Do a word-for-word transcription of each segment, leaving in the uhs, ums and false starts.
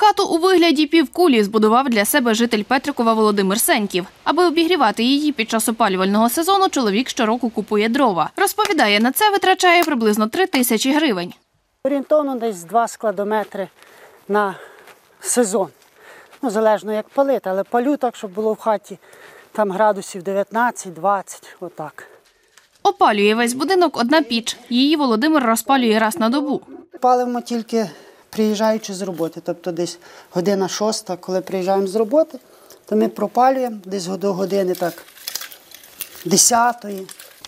Хату у вигляді півкулі збудував для себе житель Петрикова Володимир Сеньків. Аби обігрівати її під час опалювального сезону, чоловік щороку купує дрова. Розповідає, на це витрачає приблизно три тисячі гривень. Орієнтовно десь два складометри на сезон. Ну, залежно як палити, але палю так, щоб було в хаті там градусів дев'ятнадцять-двадцять, отак. Опалює весь будинок одна піч. Її Володимир розпалює раз на добу. Палимо тільки приїжджаючи з роботи, тобто десь година шоста, коли приїжджаємо з роботи, то ми пропалюємо десь до години так десятої.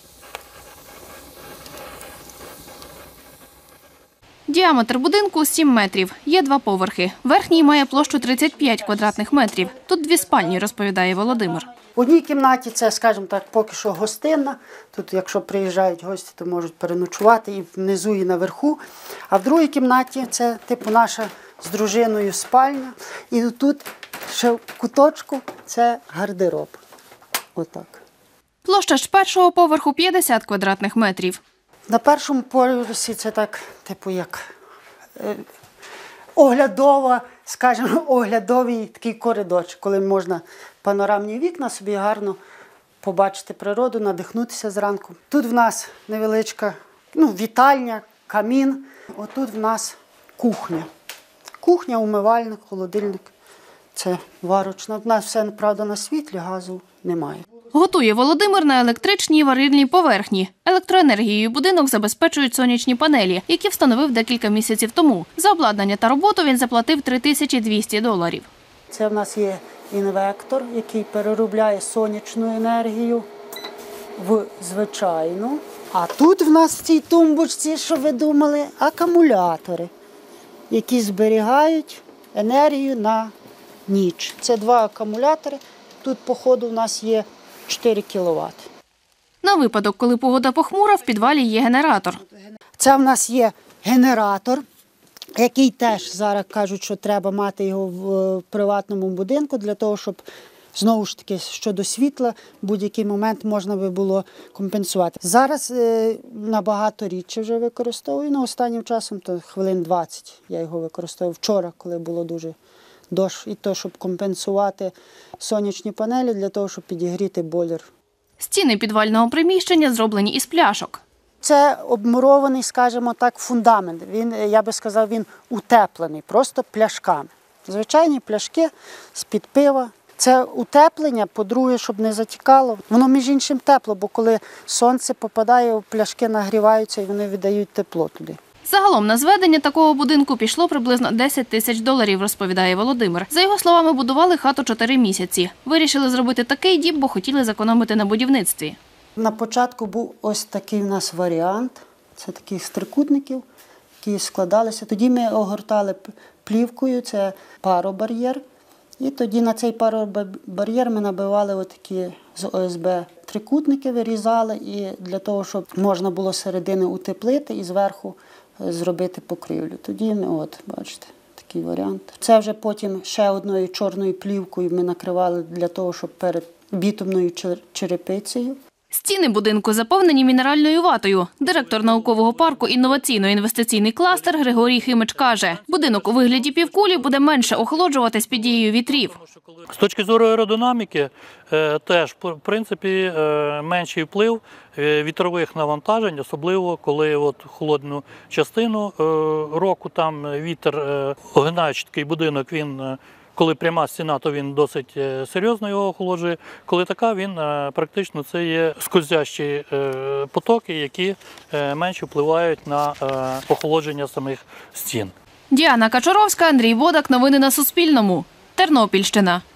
Діаметр будинку – сім метрів. Є два поверхи. Верхній має площу тридцять п'ять квадратних метрів. Тут дві спальні, розповідає Володимир. В одній кімнаті це, скажімо так, поки що гостинна. Тут, якщо приїжджають гості, то можуть переночувати і внизу, і наверху. А в другій кімнаті це, типу, наша з дружиною спальня. І тут ще в куточку це гардероб. Отак. Площа ж першого поверху – п'ятдесят квадратних метрів. На першому поверсі це так, типу, як е, оглядова, скажімо, оглядовий такий коридорчик, коли можна панорамні вікна собі гарно побачити природу, надихнутися зранку. Тут в нас невеличка, ну, вітальня, камін. Отут в нас кухня. Кухня, умивальник, холодильник. Це варочна. У нас все, правда, на світлі, газу немає. Готує Володимир на електричній варильній поверхні. Електроенергією будинок забезпечують сонячні панелі, які встановив декілька місяців тому. За обладнання та роботу він заплатив три тисячі двісті доларів. Це в нас є інвектор, який переробляє сонячну енергію в звичайну. А тут в нас в цій тумбочці, що ви думали, акумулятори, які зберігають енергію на ніч. Це два акумулятори. Тут, по ходу, в нас є чотири кіловати. На випадок, коли погода похмура, в підвалі є генератор. Це в нас є генератор, який теж зараз кажуть, що треба мати його в приватному будинку, для того, щоб, знову ж таки, щодо світла, в будь-який момент можна би було компенсувати. Зараз е, набагато рідше вже використовую, ну, останнім часом, то хвилин двадцять я його використовував вчора, коли було дуже дощ, і то, щоб компенсувати сонячні панелі, для того, щоб підігріти бойлер. Стіни підвального приміщення зроблені із пляшок. Це обмурований, скажімо так, фундамент. Він, я би сказав, він утеплений, просто пляшками. Звичайні пляшки з-під пива. Це утеплення, по-друге, щоб не затікало. Воно, між іншим, тепло, бо коли сонце попадає, пляшки нагріваються і вони віддають тепло туди. Загалом на зведення такого будинку пішло приблизно десять тисяч доларів, розповідає Володимир. За його словами, будували хату чотири місяці. Вирішили зробити такий дім, бо хотіли зекономити на будівництві. На початку був ось такий у нас варіант. Це таких трикутників, які складалися. Тоді ми огортали плівкою, це паробар'єр. І тоді на цей паробар'єр ми набивали отакі з О С Б трикутники, вирізали, і для того, щоб можна було середини утеплити і зверху зробити покрівлю. Тоді ми, от, бачите, такий варіант. Це вже потім ще одною чорною плівкою ми накривали для того, щоб перед бітумною черепицею. Стіни будинку заповнені мінеральною ватою. Директор наукового парку «Інноваційно-інвестиційний кластер» Григорій Химич каже, будинок у вигляді півкулі буде менше охолоджуватись під дією вітрів. З точки зору аеродинаміки теж, в принципі, менший вплив вітрових навантажень, особливо коли от холодну частину року там вітер, огинаючи такий будинок, він коли пряма стіна, то він досить серйозно його охолоджує. Коли така, він практично це є скользящі потоки, які менше впливають на охолодження самих стін. Діана Качуровська, Андрій Бодак. Новини на Суспільному. Тернопільщина.